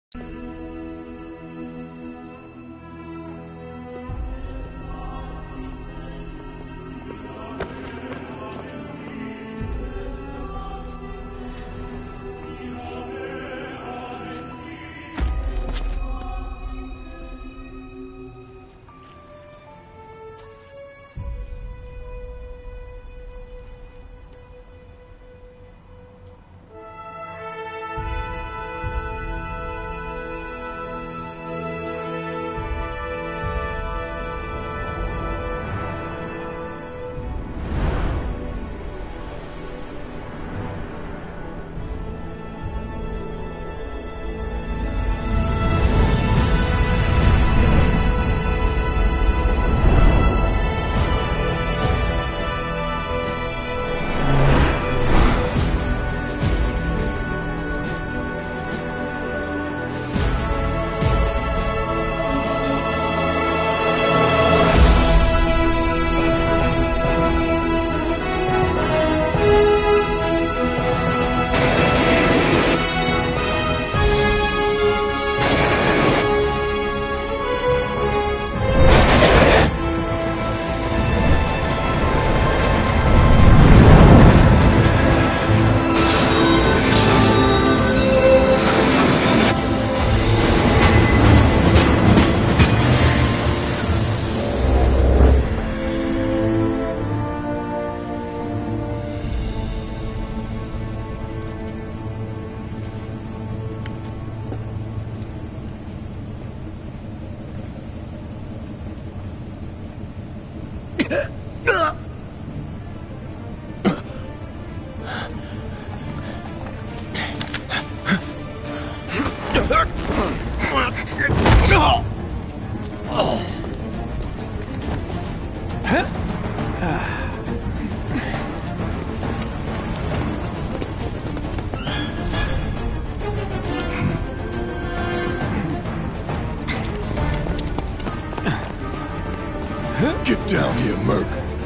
Get down here, Merc.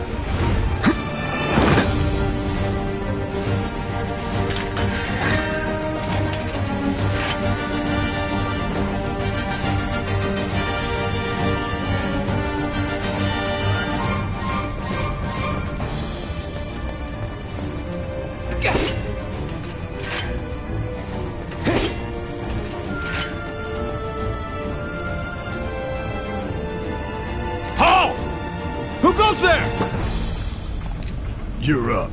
Who goes there? You're up.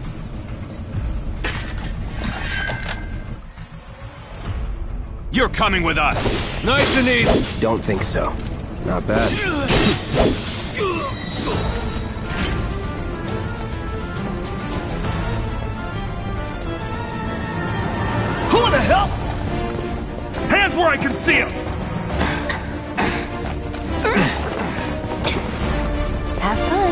You're coming with us. Nice and easy. Don't think so. Not bad. Who the hell? Hands where I can see them. Have fun.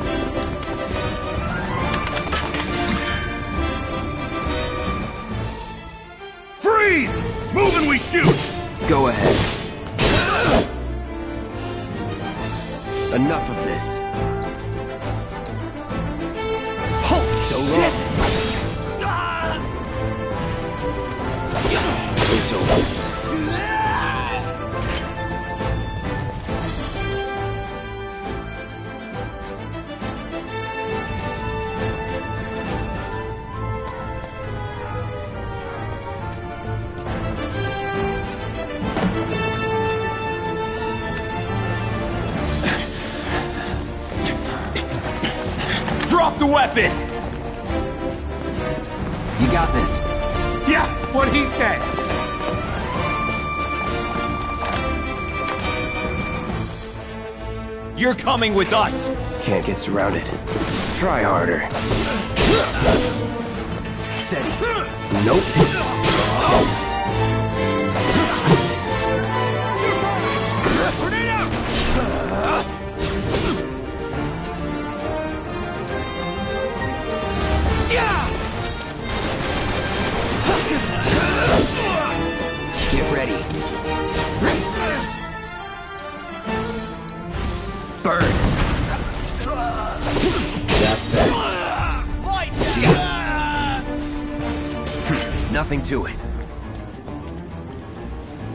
Freeze! Move and we shoot! Go ahead. Enough of this. Holy So shit! It's over. Drop the weapon! You got this. Yeah, what he said. You're coming with us. Can't get surrounded. Try harder. Steady. Nope. Grenade out! Get ready. Burn. That's that. Nothing to it.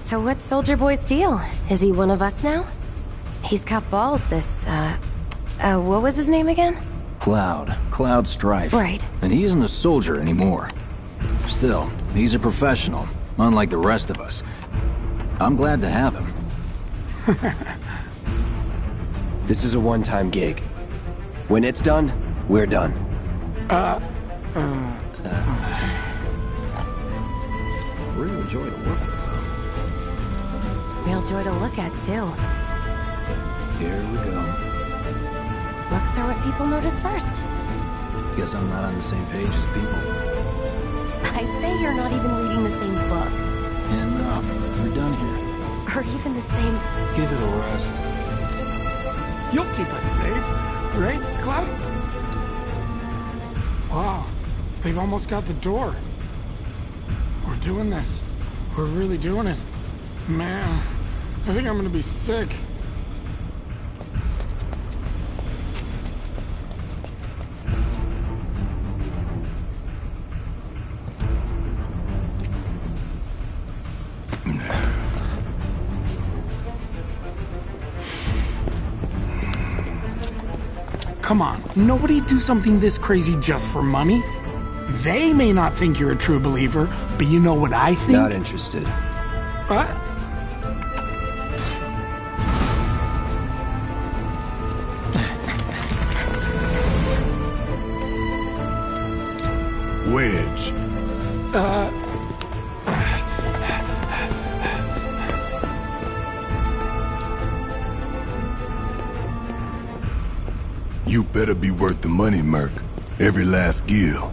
So what's Soldier Boy's deal? Is he one of us now? He's got balls, this, what was his name again? Cloud Strife. Right. And he isn't a soldier anymore. Still, he's a professional, unlike the rest of us. I'm glad to have him. This is a one-time gig. When it's done, we're done. Real joy to work with. Real joy to look at, too. Here we go. Looks are what people notice first. Guess I'm not on the same page as people. I'd say you're not even reading the same book. Enough. We're done here. Or even the same... Give it a rest. You'll keep us safe, right, Cloud? Wow, they've almost got the door. We're doing this. We're really doing it. Man, I think I'm gonna be sick. Come on, nobody do something this crazy just for money. They may not think you're a true believer, but you know what I think? Not interested. What? Wedge. You better be worth the money, Merc. Every last gill.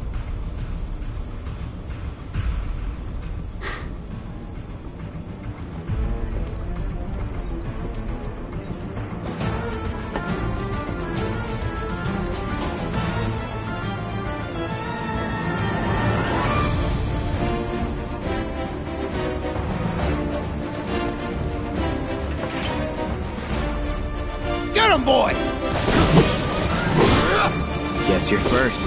Get him, boy! Guess you're first.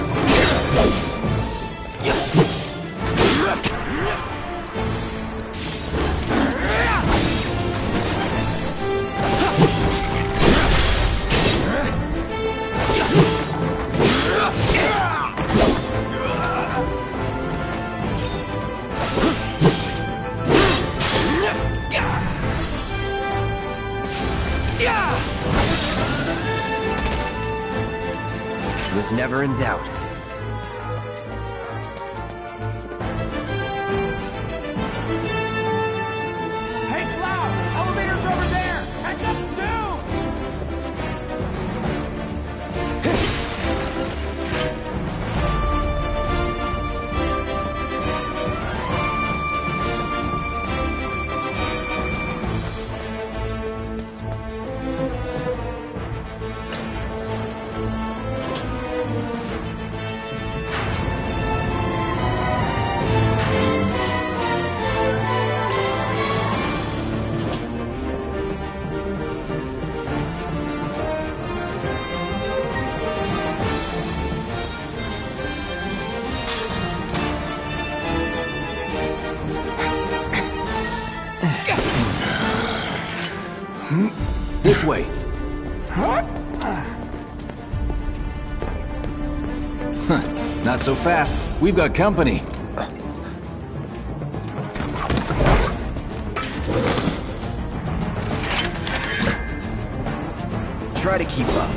Was never in doubt. Hey, Cloud! Elevator's over there! Catch up This way. Huh? Not so fast. We've got company. Try to keep up.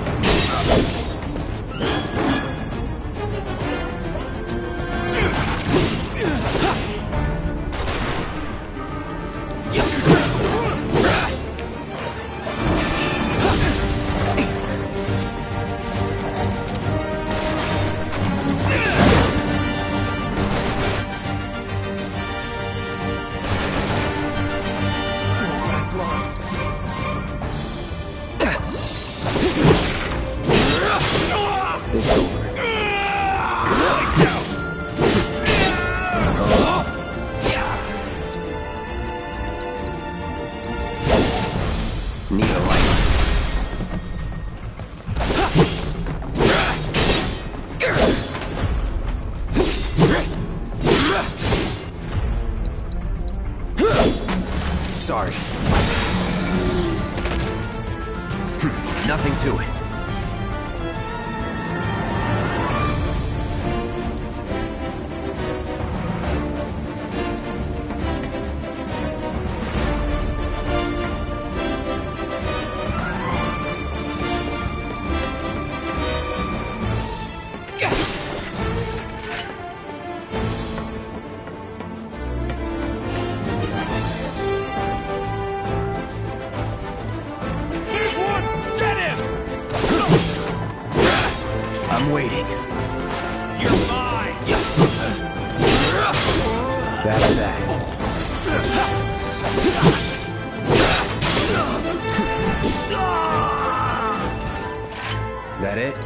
It's over. Need a light. Nothing to it. I'm waiting. You're mine! That's that. That it?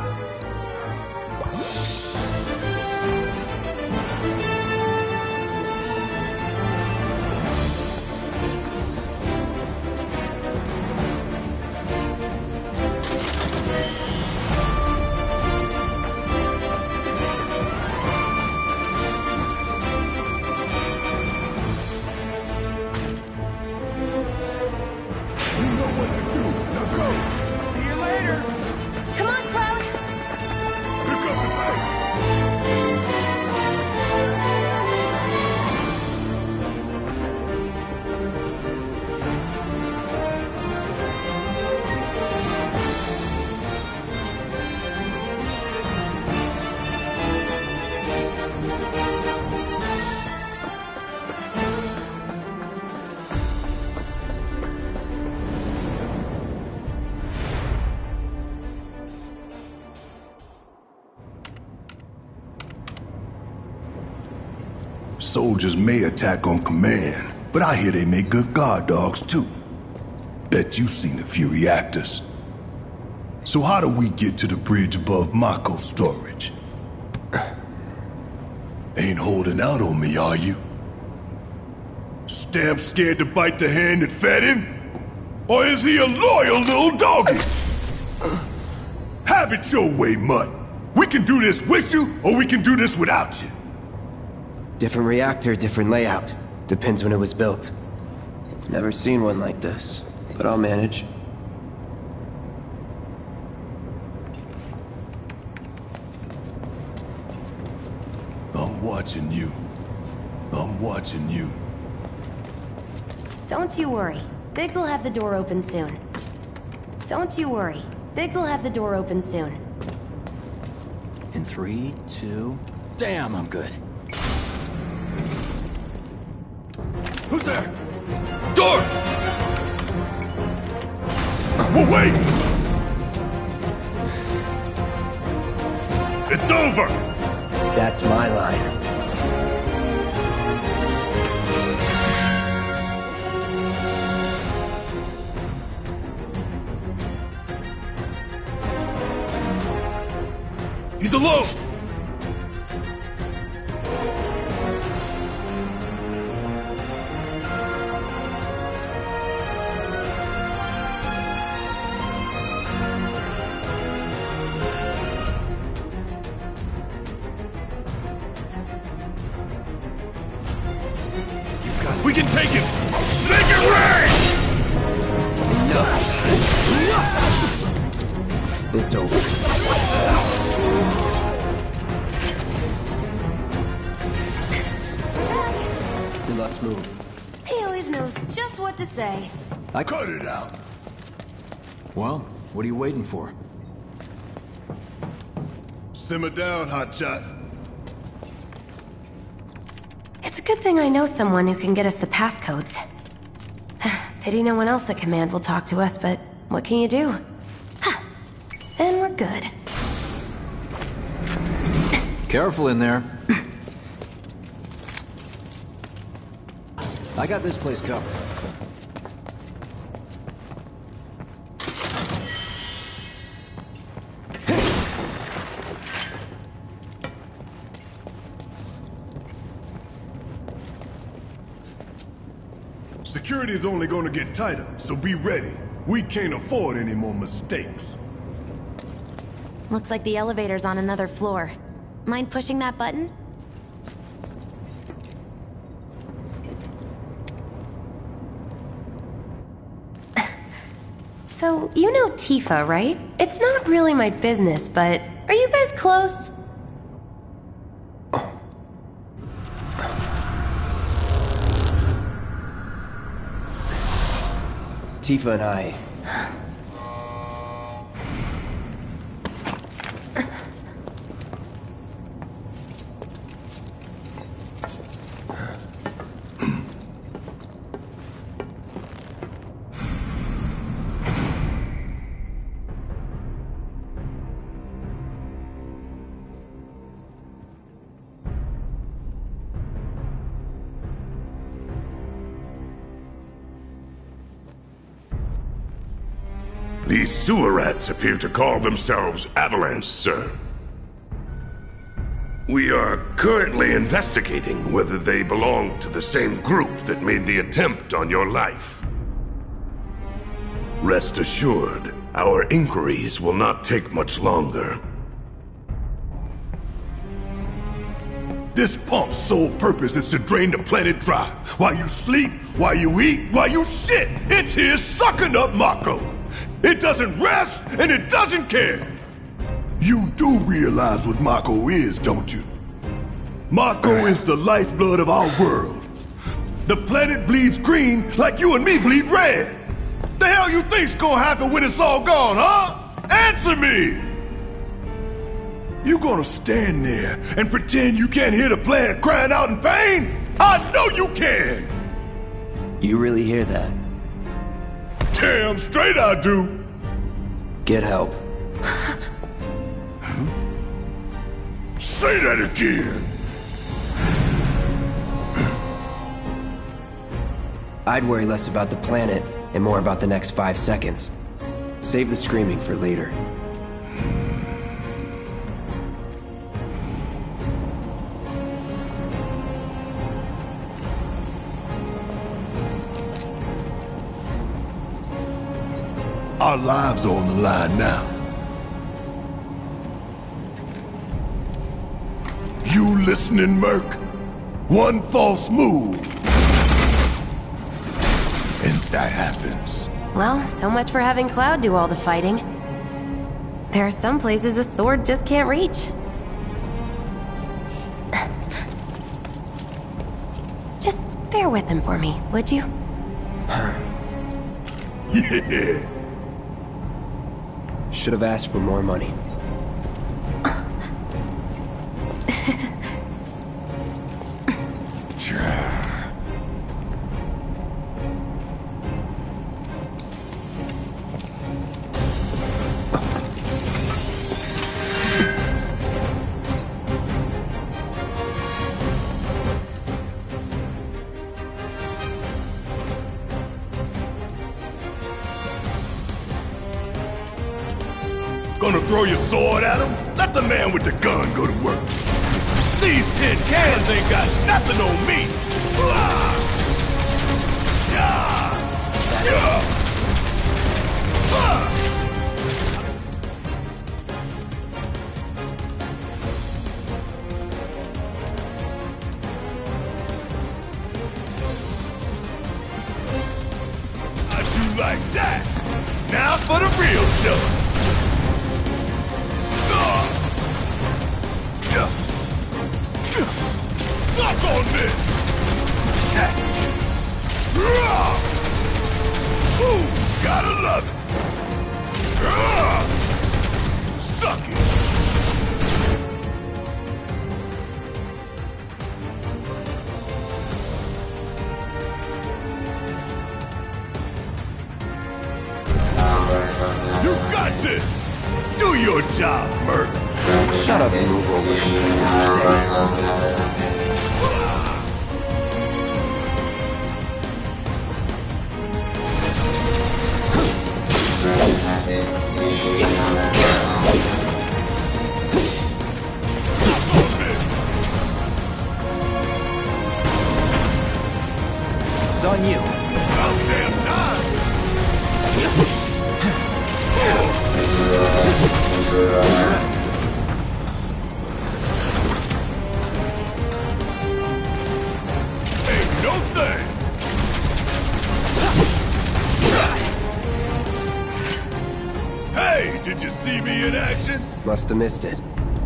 See you later! Come on, Cloud! Pick up the pace. Soldiers may attack on command, but I hear they make good guard dogs too. Bet you've seen a few reactors. So how do we get to the bridge above Mako storage? Ain't holding out on me, are you? Stamp scared to bite the hand that fed him? Or is he a loyal little doggy? Have it your way, Mutt. We can do this with you, or we can do this without you. Different reactor, different layout. Depends when it was built. Never seen one like this, but I'll manage. I'm watching you. I'm watching you. Don't you worry. Biggs will have the door open soon. Don't you worry. Biggs will have the door open soon. In 3, 2... Damn, I'm good. Who's there? Door! Well, wait! It's over! That's my line. He's alone! We can take it! Make it rain! It's over. Then let's move. He always knows just what to say. Cut it out. Well, what are you waiting for? Simmer down, hotshot. It's a good thing I know someone who can get us the passcodes. Pity no one else at command will talk to us, but what can you do? Then we're good. Careful in there. I got this place covered. Security's only gonna get tighter, so be ready. We can't afford any more mistakes. Looks like the elevator's on another floor. Mind pushing that button? So, you know Tifa, right? It's not really my business, but are you guys close? Tifa and I... These sewer rats appear to call themselves Avalanche, sir. We are currently investigating whether they belong to the same group that made the attempt on your life. Rest assured, our inquiries will not take much longer. This pump's sole purpose is to drain the planet dry. While you sleep, while you eat, while you shit, it's here sucking up Mako. It doesn't rest, and it doesn't care. You do realize what Mako is, don't you? Mako is the lifeblood of our world. The planet bleeds green like you and me bleed red. The hell you think's gonna happen when it's all gone, huh? Answer me! You gonna stand there and pretend you can't hear the planet crying out in pain? I know you can! You really hear that? Damn straight I do! Get help. Say that again! I'd worry less about the planet and more about the next 5 seconds. Save the screaming for later. Our lives are on the line now. You listening, Merc? One false move. And that happens. Well, so much for having Cloud do all the fighting. There are some places a sword just can't reach. Just bear with him for me, would you? Yeah. Should have asked for more money. Gonna throw your sword at him? Let the man with the gun go to work. These tin cans ain't got nothing on me. Ah! Yeah! Yeah! Ah! How'd you like that? Now for the real show. Suck on this! Ooh, gotta love it! Suck it! You got this! Do your job, Merc! Shut up and move over. It's on you. About damn time! see me in action? Must have missed it.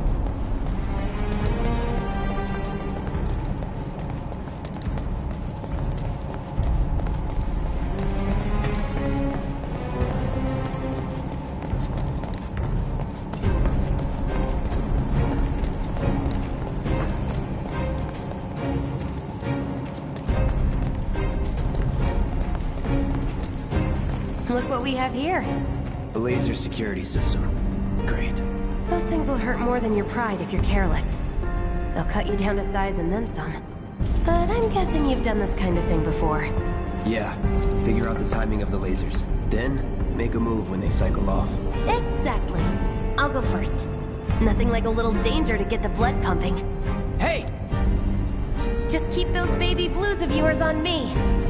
Look what we have here. A laser security system. Great. Those things will hurt more than your pride if you're careless. They'll cut you down to size and then some. But I'm guessing you've done this kind of thing before. Yeah. Figure out the timing of the lasers. Then, make a move when they cycle off. Exactly. I'll go first. Nothing like a little danger to get the blood pumping. Hey! Just keep those baby blues of yours on me.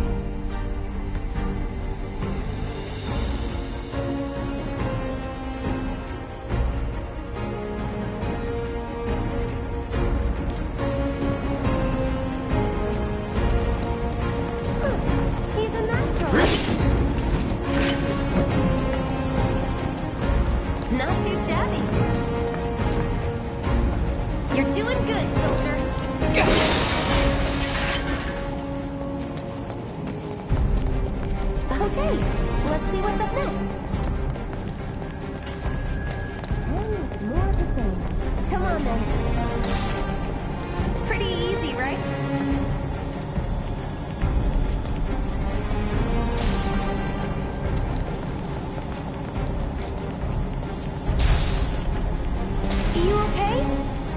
He's a natural. Not too shabby. You're doing good, soldier. Okay, let's see what's up next. And more of the same. Come on then. Pretty easy, right? You okay?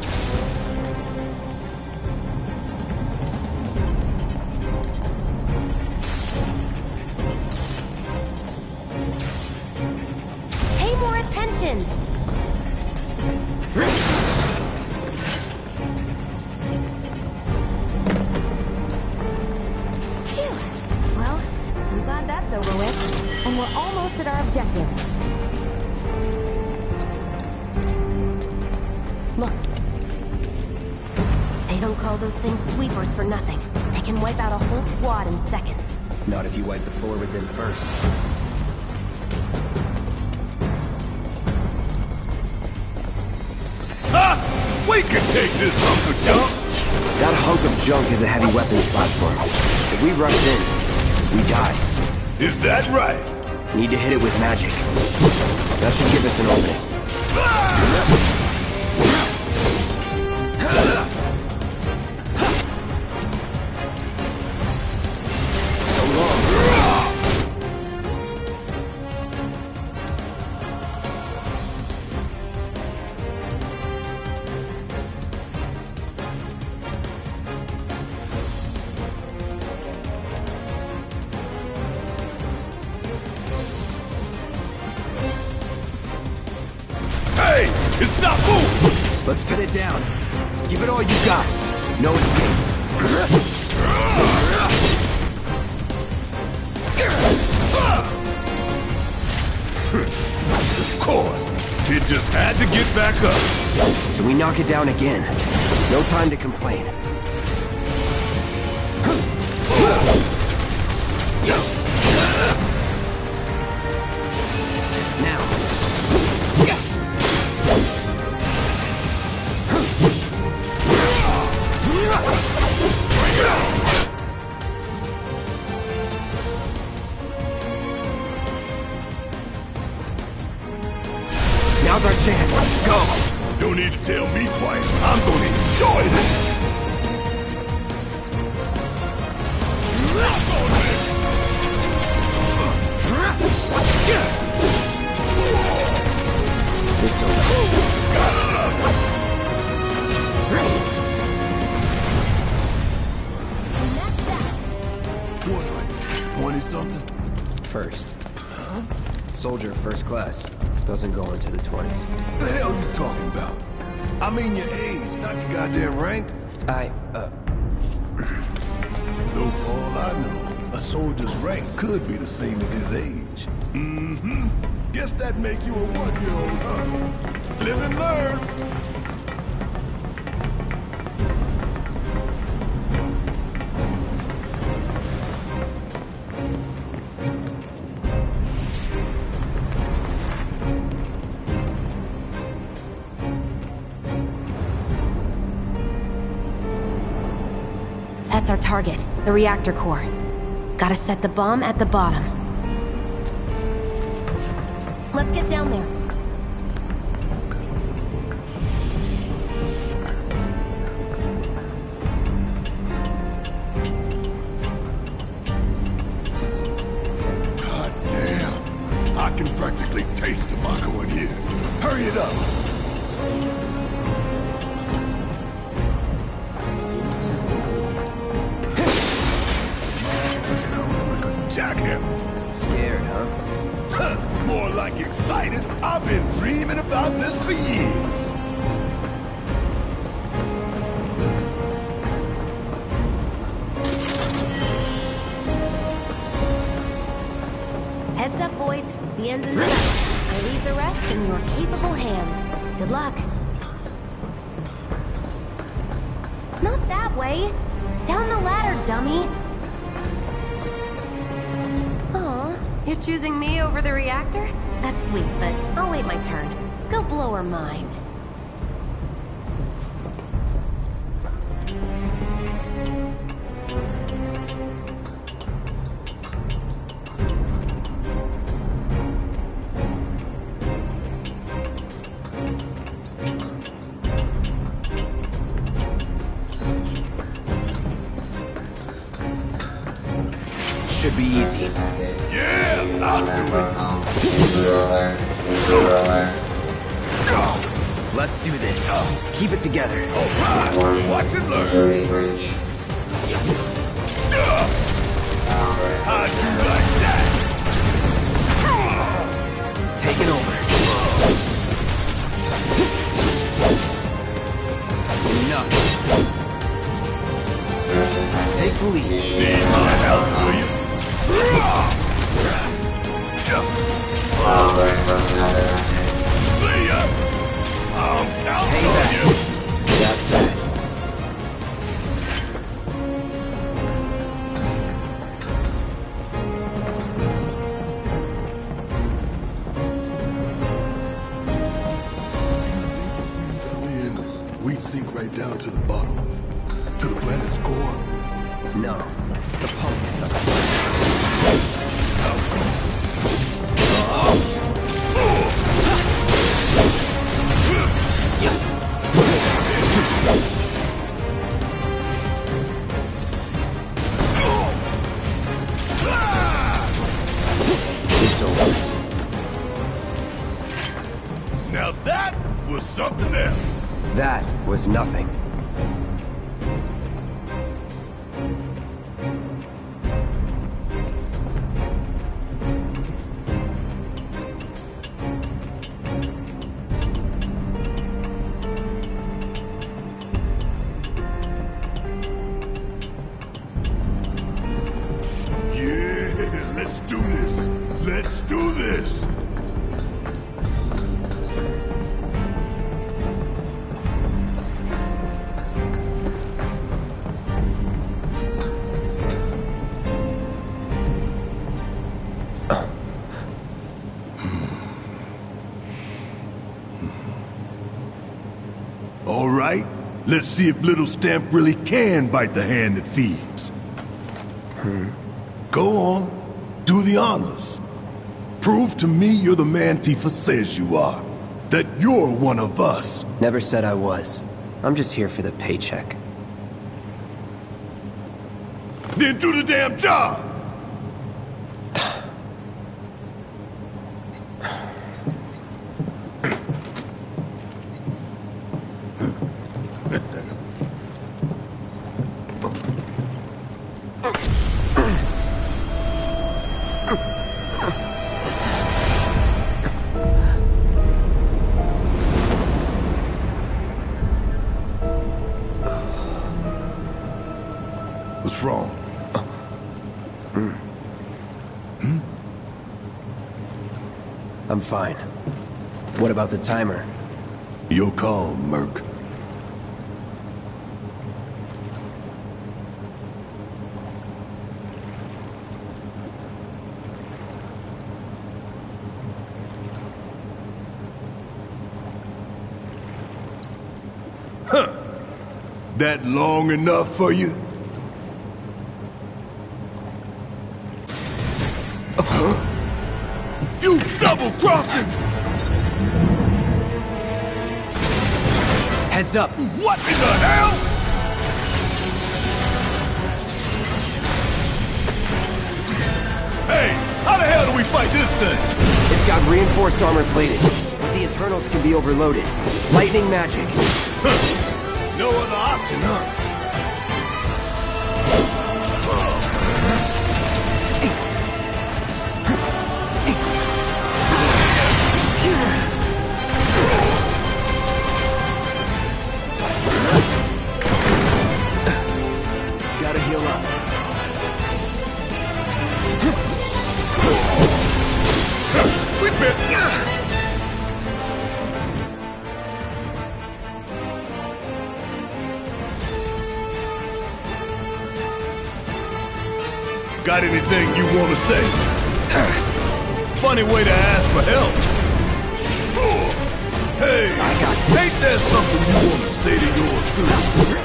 Pay more attention. Phew. Well, I'm glad that's over with. And we're almost at our objective. Look. They don't call those things sweepers for nothing. They can wipe out a whole squad in seconds. Not if you wipe the floor with them first. Ha! We can take this hunk of junk! That hunk of junk is a heavy weapons platform. If we rush in, we die. Is that right? Need to hit it with magic. That should give us an opening. So long. Hey! It's not moving! Let's pin it down. Give it all you got. No escape. Of course. It just had to get back up. So we knock it down again. No time to complain. Now. Now's our chance. Go! Don't need to tell me twice. I'm gonna enjoy this. It's over. What are you, 20-something? First. Soldier first class. Doesn't go into the 20s. The hell you talking about? I mean your age, not your goddamn rank. Though for all I know, a soldier's rank could be the same as his age. Mm-hmm. Guess that make you a one-year-old, huh? Live and learn. That's our target, the reactor core. Gotta set the bomb at the bottom. Let's get down there. God damn. I can practically taste the Mako in here. Hurry it up. Jackhammer. Scared, huh? More like excited. I've been dreaming about this for years. Heads up, boys. The end's in sight. I leave the rest in your capable hands. Good luck. Not that way. Down the ladder, dummy. You're choosing me over the reactor? That's sweet, but I'll wait my turn. Go blow her mind. Should be easy. Yeah, I'll do it. Let's do this. Keep it together. All right, watch and learn. How'd you like that? Taking over. Enough. Take the lead. Need my help, do you? See ya! I'm counting on you! That's that. If we fell in, we'd sink right down to the bottom. To the planet's core. No. The pump is up. Now that was something else. That was nothing. Yeah, let's do this. Let's do this. All right, let's see if Little Stamp really can bite the hand that feeds. Go on, do the honors. Prove to me you're the man Tifa says you are. That you're one of us. Never said I was. I'm just here for the paycheck. Then do the damn job! What's wrong? I'm fine. What about the timer? Your call, Merc. Huh. That long enough for you? You double-crossing! Heads up! What in the hell? Hey, how the hell do we fight this thing? It's got reinforced armor plated, but the internals can be overloaded. Lightning magic. No other option, huh? Gotta heal up. We bit. Got anything you want to say? Funny way to ask for help. Hey, ain't there something you want to say to yours truly?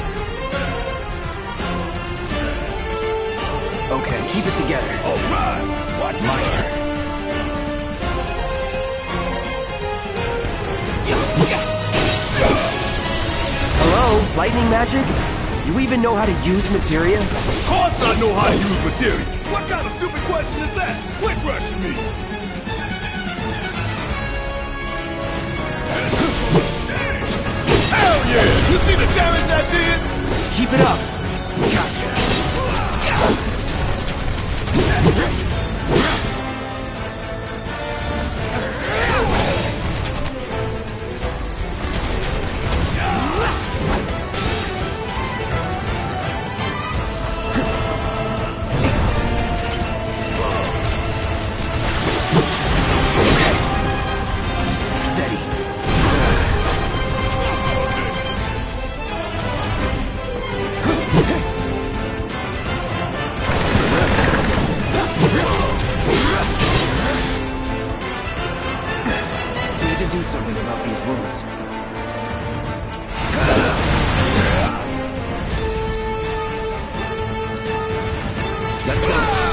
Okay, keep it together. All right, watch My your turn. Hello? Lightning magic? You even know how to use materia? Of course I know how to use material. What kind of stupid question is that? Quit rushing me. Hell yeah! You see the damage I did? Keep it up. Steady. Need to do something about these wounds. Let's go.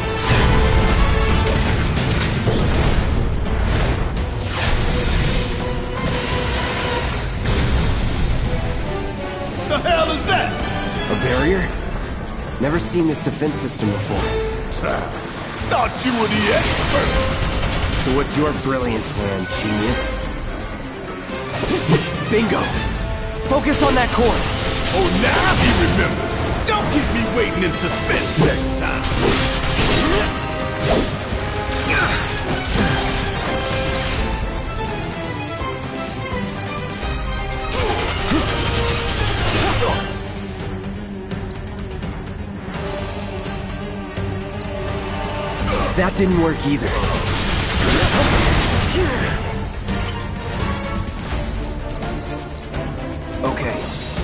The hell is that? A barrier? Never seen this defense system before. Thought you were the expert. So what's your brilliant plan, genius? Bingo! Focus on that core! Oh, now he remembers. Don't keep me waiting in suspense next time. That didn't work either. Okay.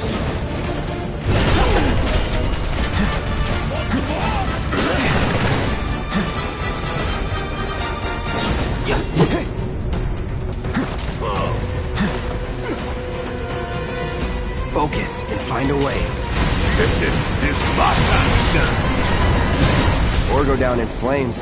Focus and find a way. It's my time to shine. Or go down in flames.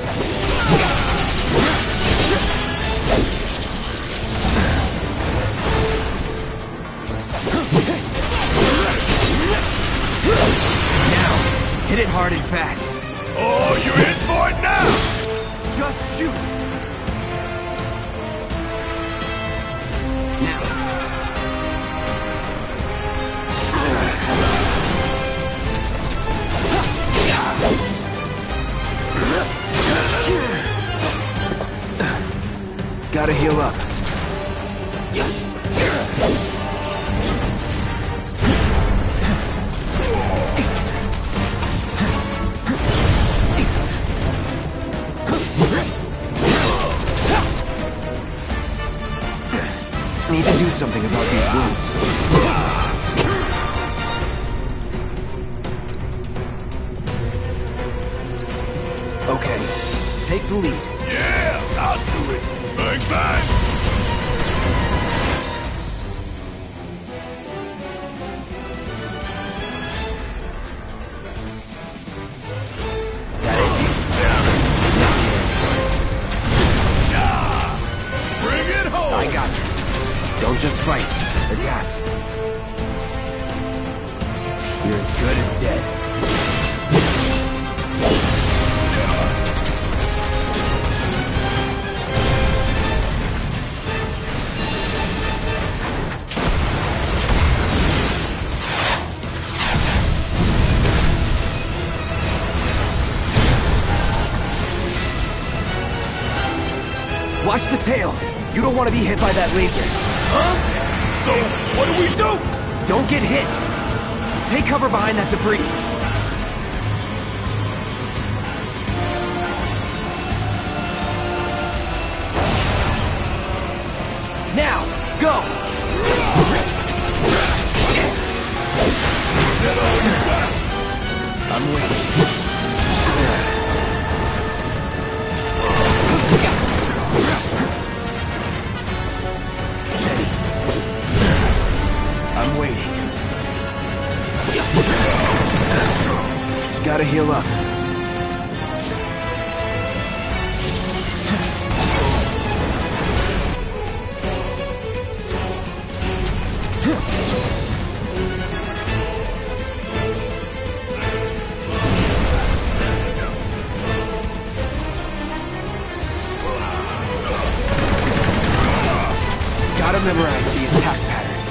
Now, hit it hard and fast. Oh, you're in for it now! Just shoot! Now. Gotta heal up. Need to do something about these wounds. Okay, take the lead. Yeah, I'll do it. Bang, bang! That it? Yeah. Don't just fight. Adapt. You're as good as dead. Watch the tail! You don't want to be hit by that laser. Huh? So, what do we do? Don't get hit! Take cover behind that debris. Now, go! I'm waiting. Steady. I'm waiting. Gotta heal up. Gotta memorize the attack patterns.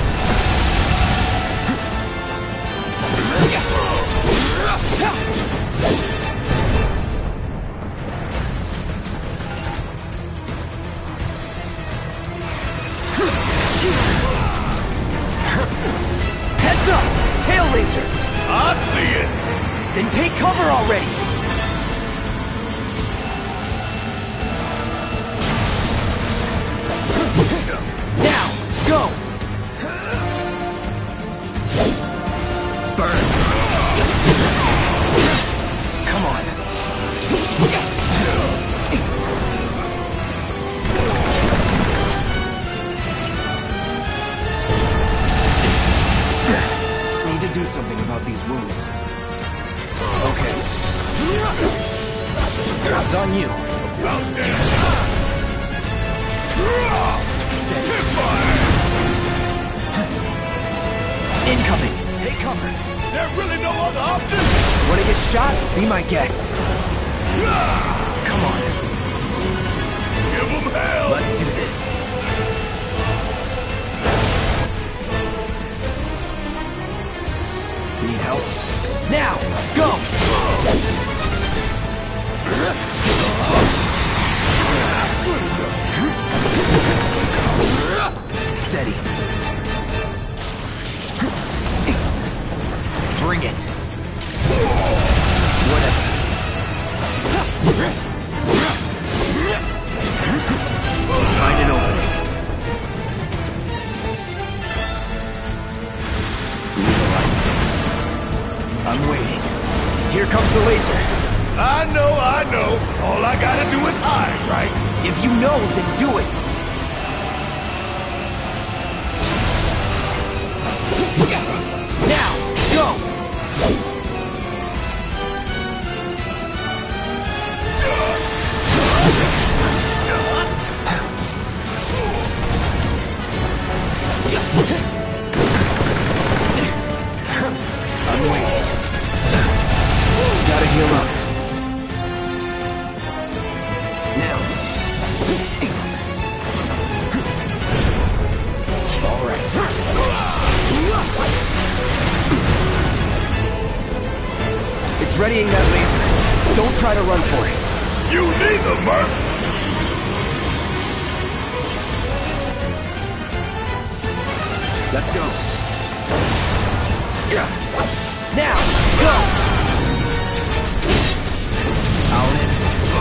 Heads up! Tail laser! I see it! Then take cover already! Now, go! Burn! Come on. Need to do something about these wounds. Okay. It's on you. About that. Incoming! Take cover! There's really no other option? Wanna get shot? Be my guest. Come on. Give them hell! Let's do this. Need help? Now! Go! Steady. Bring it. Whatever. Find an opening. Leave a light. I'm waiting. Here comes the laser. I know. All I gotta do is hide, right? If you know, then do it. Now, go! I'm waiting. Gotta heal up. Now. All right. It's readying that laser. Don't try to run for it. You neither, Merc! Let's go. Now, go! All in.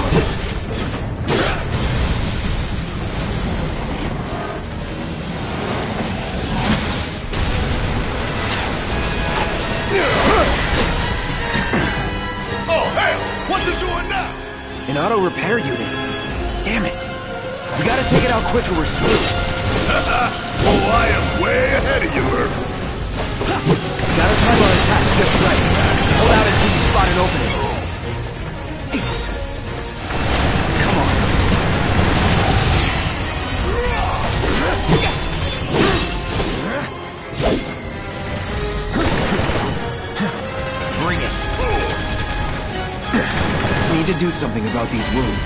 Oh, hell! What's it doing now? An auto repair unit. Damn it. We gotta take it out quick or we're screwed. Oh, I am way ahead of you, Merc. Gotta time our attack just right. Hold out until you spot an opening. Come on. do something about these wounds.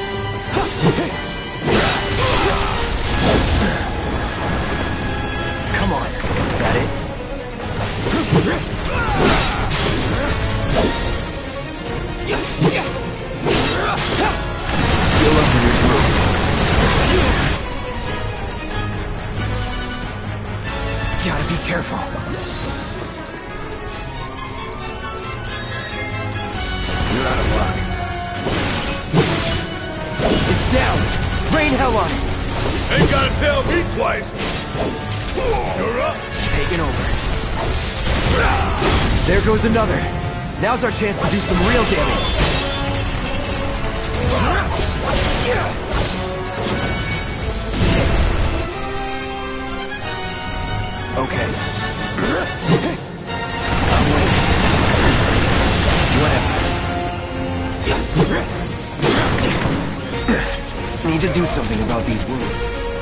Come on. That it? Heal up in your group. Gotta be careful. You're out of luck. It's down! Rain hell on it! Ain't gotta tell me twice! You're up! Taking over. There goes another. Now's our chance to do some real damage. Okay. I'm waiting. Whatever. Need to do something about these wounds.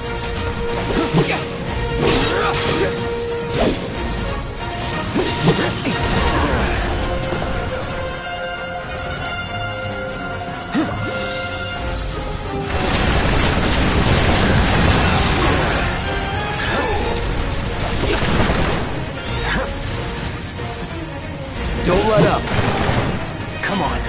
Don't let up. Come on.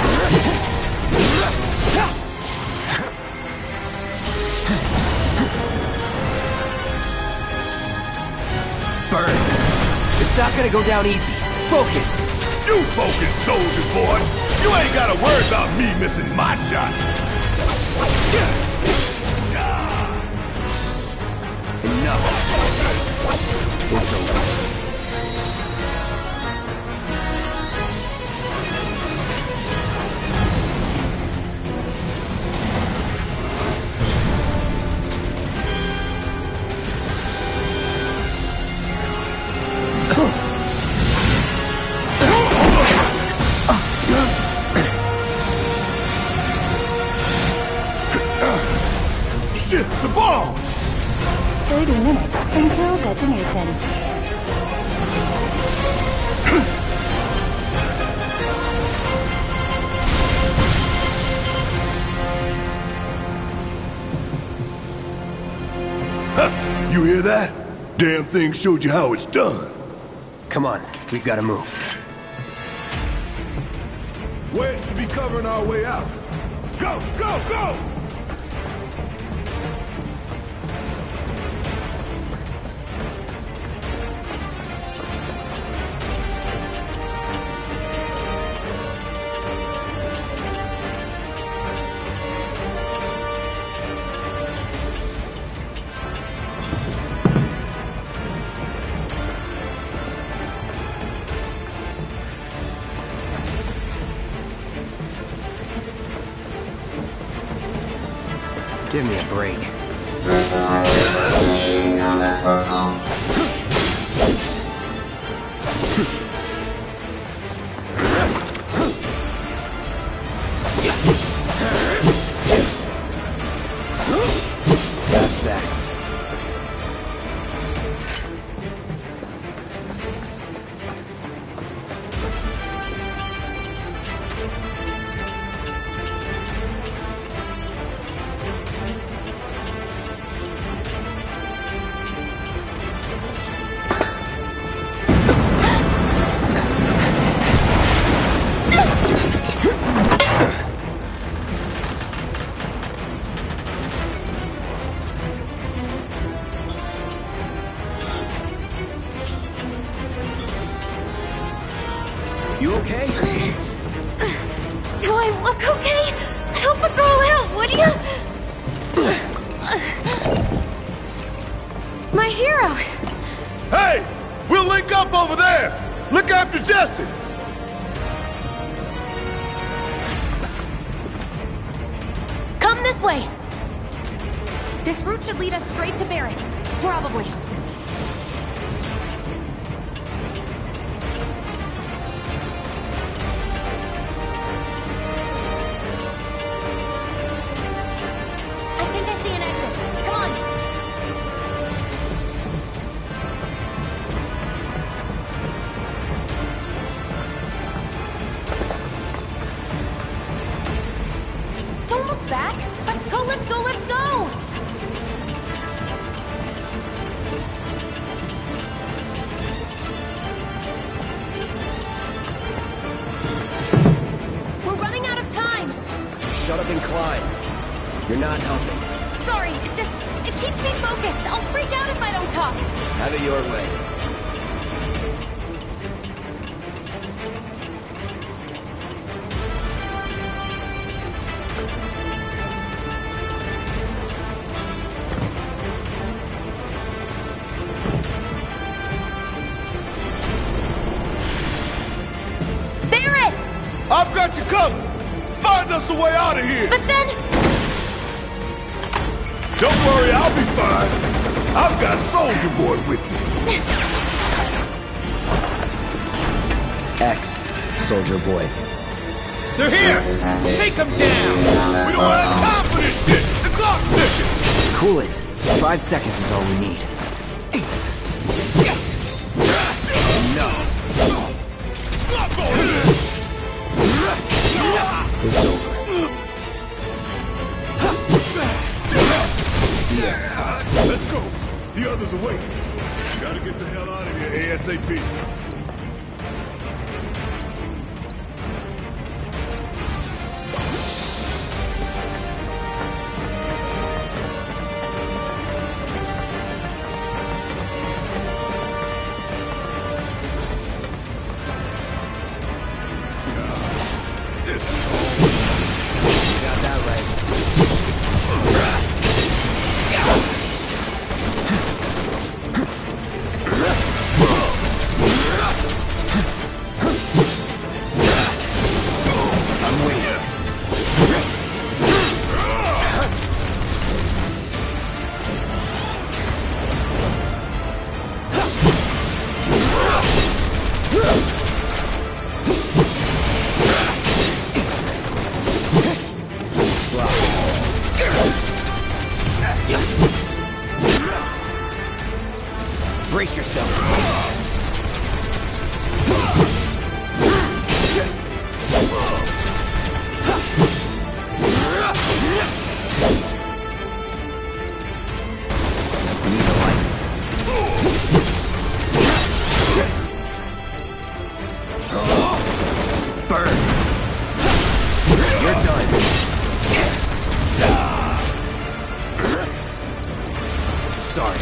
Burn. It's not gonna go down easy. Focus. You focus, soldier boy! You ain't gotta worry about me missing my shot! Enough. It's over. Shit, the bomb! 30 minutes until detonation. Huh, you hear that? Damn thing showed you how it's done. Come on, we've got to move. Wedge should be covering our way out. Go, go, go! Give me a break. That's that. You okay? Do I look okay? Help a girl out, would you? My hero! Hey! We'll link up over there! Look after Jesse! Come this way! This route should lead us straight to Barrett. Probably. I think I see an exit. Come on! let's go, let's go! We're running out of time! Shut up and climb. You're not helping. Sorry, it keeps me focused. I'll freak out if I don't talk. Have it your way. Barret! I've got you covered! Find us a way out of here! But then... Don't worry, I'll be fine. I've got Soldier Boy with me. X, Soldier Boy. They're here! Take them down! We don't have time for this shit! The clock's ticking! Cool it. 5 seconds is all we need. No. It's over. Let's go! The others are waiting. Gotta get the hell out of here ASAP. Got that right. I'm waiting. Brace yourself. Need a light. Burn. You're done. Sorry.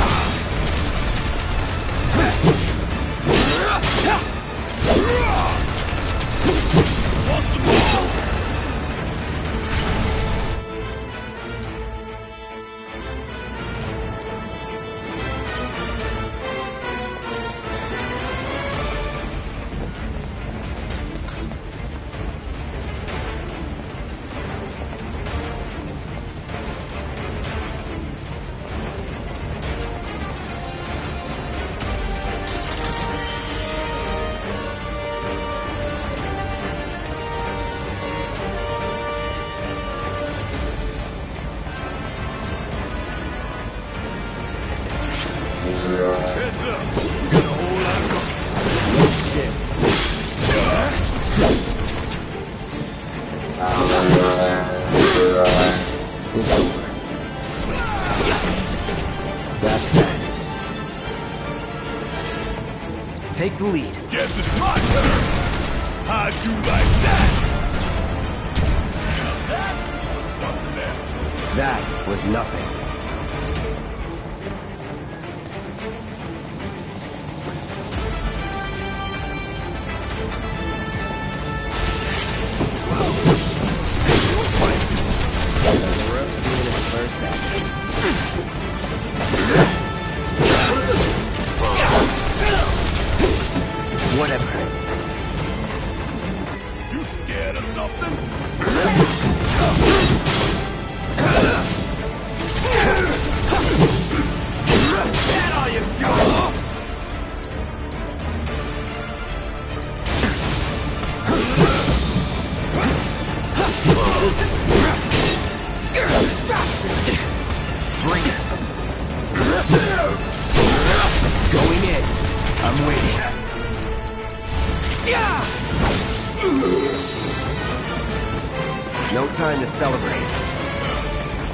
Heads up! We got a whole lot coming. No shit. It's over. That's that. Take the lead. Guess it's my turn! How'd you like that? Now that was something else. That was nothing. Whatever. You scared of something? That all you got? Bring it. Going in. I'm waiting. No time to celebrate.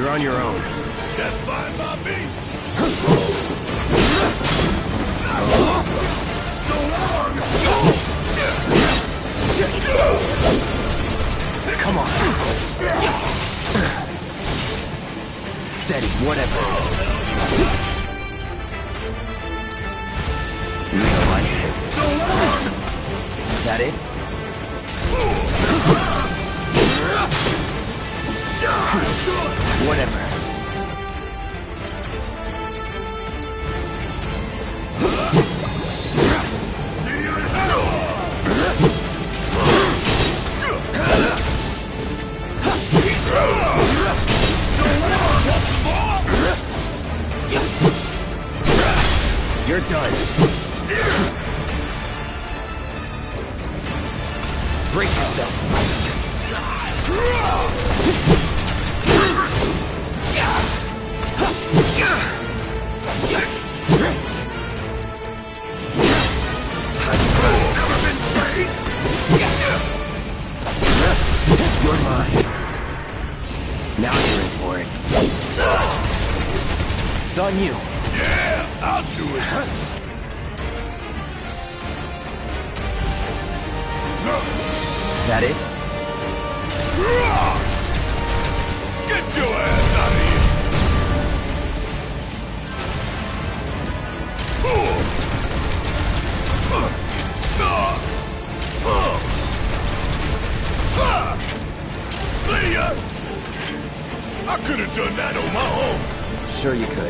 You're on your own. That's fine by me. Come on. Steady, whatever. You don't like it. Is that it? Whatever. You're done. Brace yourself. You're mine. Now you're in for it. It's on you. Yeah, I'll do it. Is that it? Get your ass out of here. See ya! I could have done that on my own. Sure you could.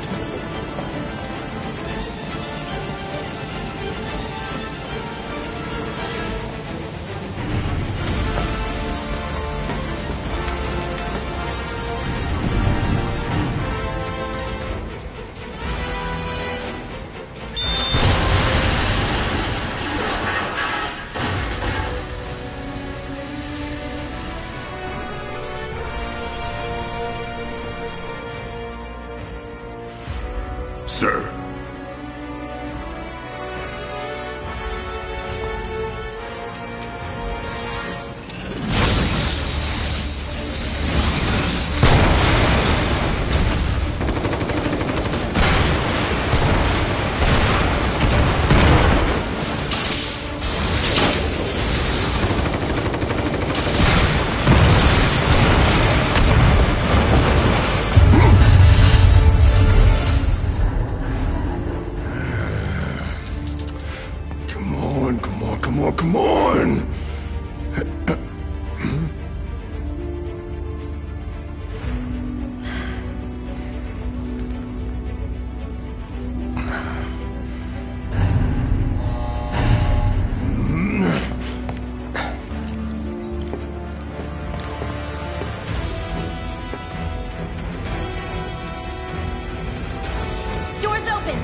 Sir. Come on! Doors open!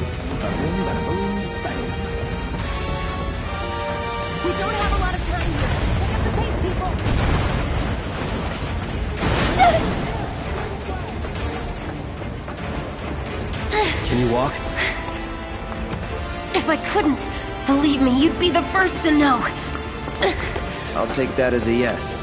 We don't have a lot of time here. Pick up the pace, people! Can you walk? If I couldn't, believe me, you'd be the first to know. I'll take that as a yes.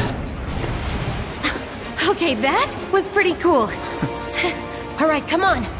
Okay, that was pretty cool. All right, come on.